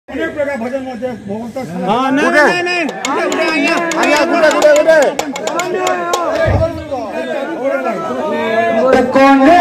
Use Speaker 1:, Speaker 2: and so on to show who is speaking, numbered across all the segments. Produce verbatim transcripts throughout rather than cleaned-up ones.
Speaker 1: अनेक प्रकार भजन मध्ये भगवंत
Speaker 2: हां नाही नाही नाही
Speaker 1: गुडे आया गुडे गुडे गुडे
Speaker 2: कोने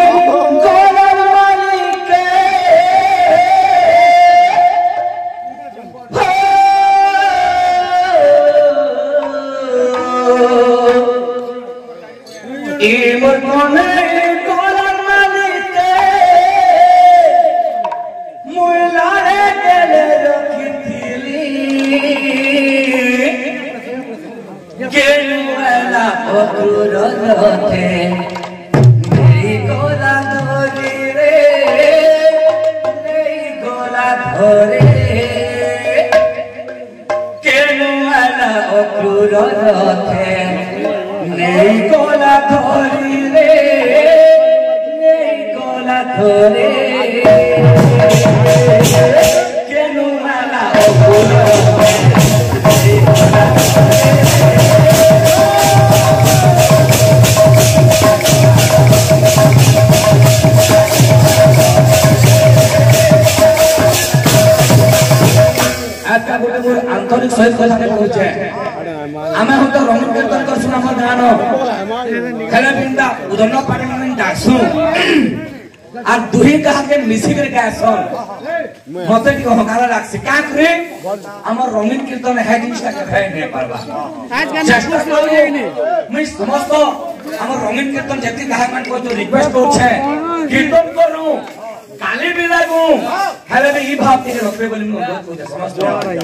Speaker 2: आंतरिक सहित कथा कहूचे आमे हम तो रंगीन कीर्तन करसु हमर गान खेले बिंदा उदन पानी में डासु आ दुही कहा के मिसी कर गासन मते की हकारा लागसी का करे हमर रंगीन कीर्तन है जिनिसटा के भाई नहीं पारबा चेष्टा करिए मैं समस्त हमर रंगीन कीर्तन जति कहा मन को जो रिक्वेस्ट होछे कीर्तन करू काली भी लागू हेले में ई भाव के रखबे बोली मैं अनुरोध करते समझ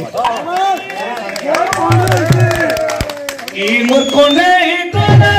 Speaker 2: ई मोर कोने कोना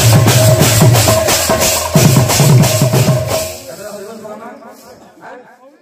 Speaker 1: Huh?